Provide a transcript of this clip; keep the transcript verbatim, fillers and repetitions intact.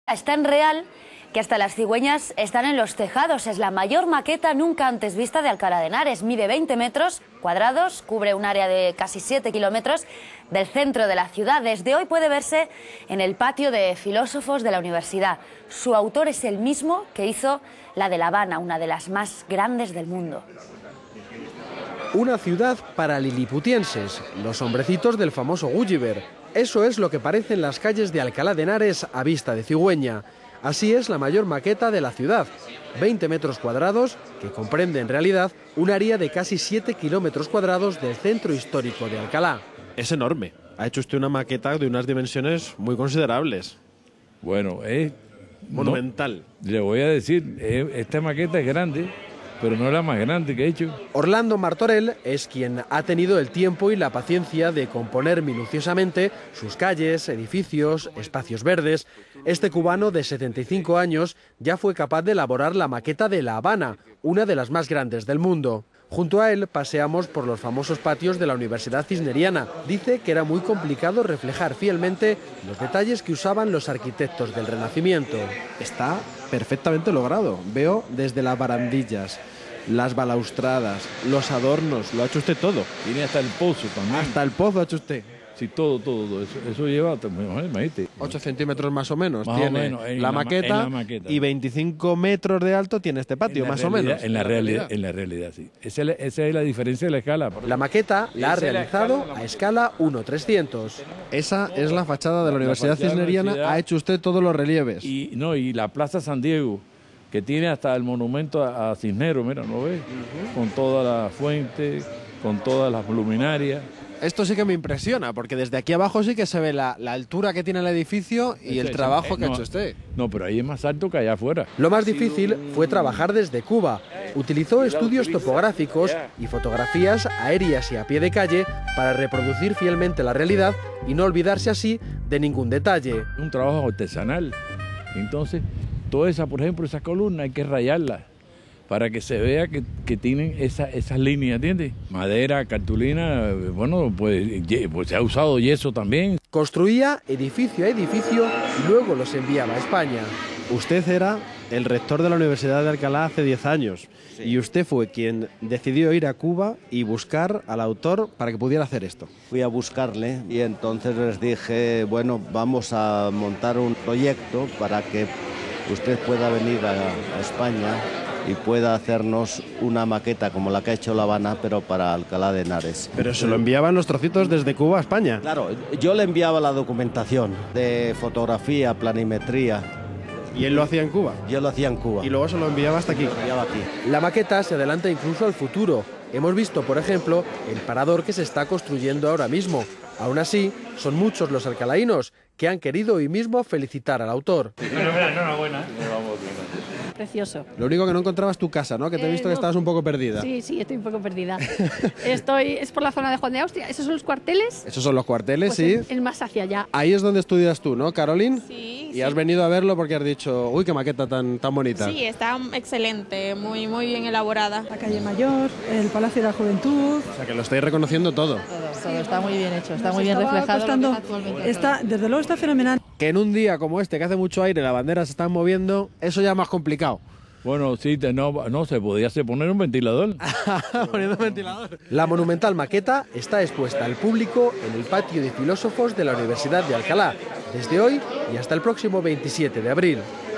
Es tan real que hasta las cigüeñas están en los tejados. Es la mayor maqueta nunca antes vista de Alcalá de Henares. Mide veinte metros cuadrados, cubre un área de casi siete kilómetros del centro de la ciudad. Desde hoy puede verse en el patio de filósofos de la universidad. Su autor es el mismo que hizo la de La Habana, una de las más grandes del mundo. Una ciudad para liliputienses, los hombrecitos del famoso Gulliver. Eso es lo que parecen las calles de Alcalá de Henares a vista de cigüeña. Así es la mayor maqueta de la ciudad, veinte metros cuadrados, que comprende en realidad un área de casi siete kilómetros cuadrados del centro histórico de Alcalá. Es enorme. Ha hecho usted una maqueta de unas dimensiones muy considerables. Bueno, es monumental. No, le voy a decir, esta maqueta es grande, pero no es la más grande que he hecho. Orlando Martorell es quien ha tenido el tiempo y la paciencia de componer minuciosamente sus calles, edificios, espacios verdes. Este cubano de setenta y cinco años ya fue capaz de elaborar la maqueta de La Habana, una de las más grandes del mundo. Junto a él paseamos por los famosos patios de la Universidad Cisneriana. Dice que era muy complicado reflejar fielmente los detalles que usaban los arquitectos del Renacimiento. Está perfectamente logrado. Veo desde las barandillas, las balaustradas, los adornos, lo ha hecho usted todo. Tiene hasta el pozo también. Hasta el pozo ha hecho usted. Sí, todo, todo, todo. Eso, eso lleva, imagínate. ocho centímetros más o menos más tiene o menos, en la, la, maqueta, en la maqueta y veinticinco metros de alto tiene este patio, más realidad, o menos. En la, realidad, en la realidad, sí. Esa es la, esa es la diferencia de la escala. La maqueta la ha realizado a escala uno trescientos. Esa es la fachada de la Universidad Cisneriana. Ha hecho usted todos los relieves. Y, no, y la Plaza San Diego, que tiene hasta el monumento a, a Cisneros, mira, ¿no ves? Uh-huh. Con toda la fuente, con todas las luminarias. Esto sí que me impresiona, porque desde aquí abajo sí que se ve la, la altura que tiene el edificio y el trabajo que ha hecho usted. No, pero ahí es más alto que allá afuera. Lo más difícil fue trabajar desde Cuba. Utilizó estudios topográficos y fotografías aéreas y a pie de calle para reproducir fielmente la realidad y no olvidarse así de ningún detalle. Un trabajo artesanal. Entonces, toda esa, por ejemplo, esa columna hay que rayarla para que se vea que, que tienen esa, esas líneas, ¿entiendes? Madera, cartulina, bueno, pues, pues se ha usado yeso también. Construía edificio a edificio y luego los enviaba a España. Usted era el rector de la Universidad de Alcalá hace diez años, sí. Y usted fue quien decidió ir a Cuba y buscar al autor para que pudiera hacer esto. Fui a buscarle y entonces les dije, bueno, vamos a montar un proyecto para que usted pueda venir a, a España y pueda hacernos una maqueta como la que ha hecho La Habana, pero para Alcalá de Henares. Pero se lo enviaban los trocitos desde Cuba a España. Claro, yo le enviaba la documentación de fotografía, planimetría. ¿Y él lo hacía en Cuba? Yo lo hacía en Cuba. ¿Y luego se lo enviaba hasta aquí? Lo enviaba aquí. La maqueta se adelanta incluso al futuro. Hemos visto, por ejemplo, el parador que se está construyendo ahora mismo. Aún así, son muchos los alcalaínos que han querido hoy mismo felicitar al autor. Enhorabuena. Precioso. Lo único que no encontrabas tu casa, ¿no? Que te he visto eh, no. que estabas un poco perdida. Sí, sí, estoy un poco perdida. Estoy, es por la zona de Juan de Austria. ¿Esos son los cuarteles? Esos son los cuarteles, pues sí. El, el más hacia allá. Ahí es donde estudias tú, ¿no, Caroline? Sí. Y sí. has venido a verlo porque has dicho, uy, qué maqueta tan, tan bonita. Sí, está excelente, muy, muy bien elaborada. La calle Mayor, el Palacio de la Juventud. O sea, que lo estáis reconociendo todo. Todo, todo está muy bien hecho, está Nos muy bien reflejado. Costando, lo que actualmente está, desde luego está fenomenal. Que en un día como este, que hace mucho aire, las banderas se están moviendo, eso ya es más complicado. Bueno, sí, no, no se podía hacer poner un ventilador. Poniendo un ventilador. La monumental maqueta está expuesta al público en el patio de filósofos de la Universidad de Alcalá, desde hoy y hasta el próximo veintisiete de abril.